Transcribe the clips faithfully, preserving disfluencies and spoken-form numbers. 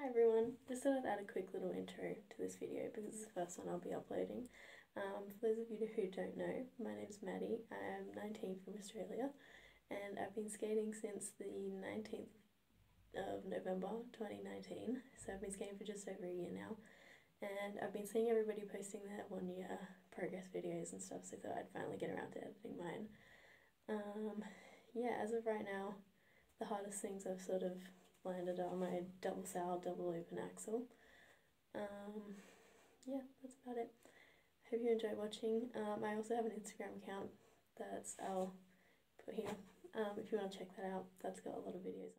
Hi everyone, just thought I'd add a quick little intro to this video because it's the first one I'll be uploading. Um, for those of you who don't know, my name's Maddie. I am nineteen from Australia and I've been skating since the nineteenth of November twenty nineteen, so I've been skating for just over a year now, and I've been seeing everybody posting their one year progress videos and stuff, so I thought I'd finally get around to editing mine. Um, yeah, as of right now, the hardest things I've sort of landed on my double sow, double open axle. Um, yeah, that's about it. Hope you enjoy watching. Um, I also have an Instagram account that's I'll put here. Um, if you want to check that out, that's got a lot of videos.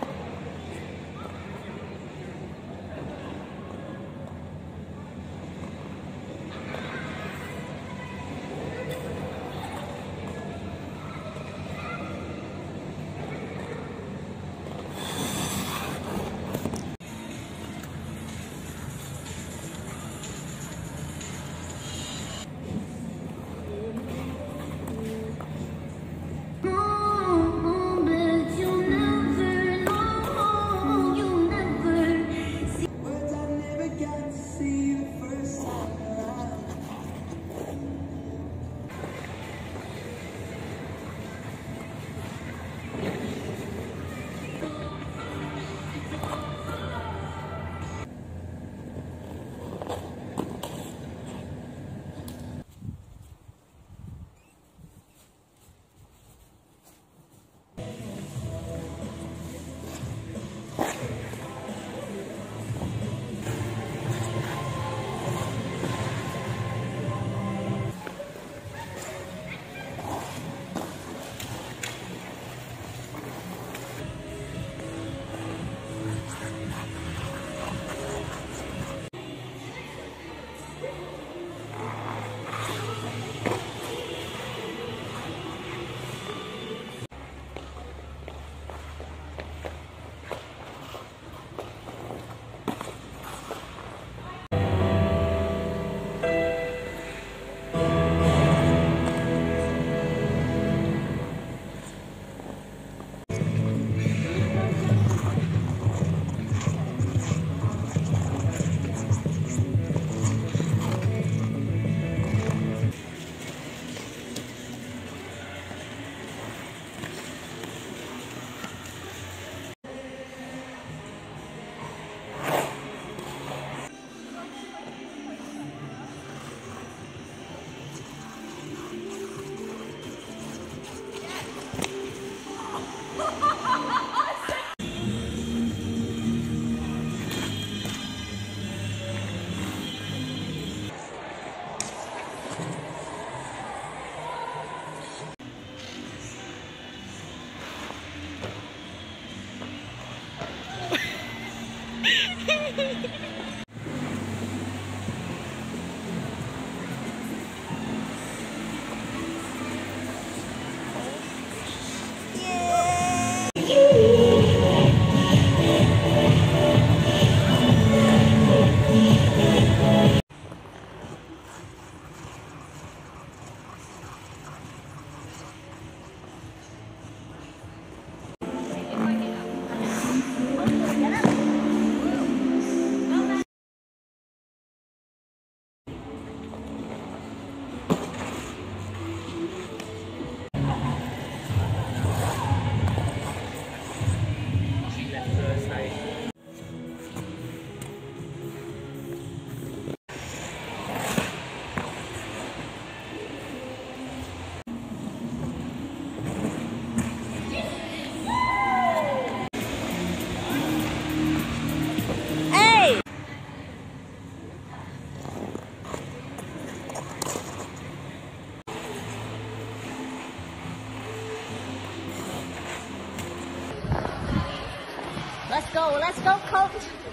Let's go, let's go, coach.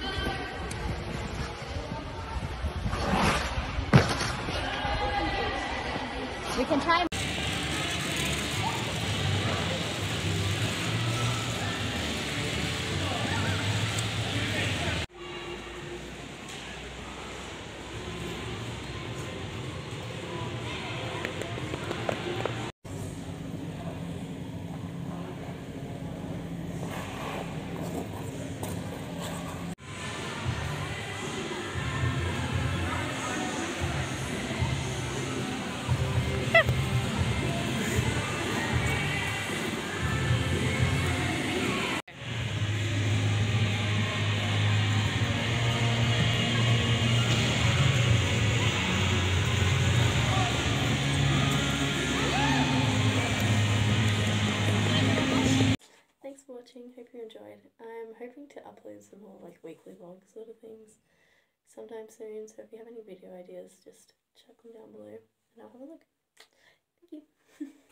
We can try. enjoyed. I'm hoping to upload some more like weekly vlog sort of things sometime soon, so if you have any video ideas, just chuck them down below and I'll have a look. Thank you.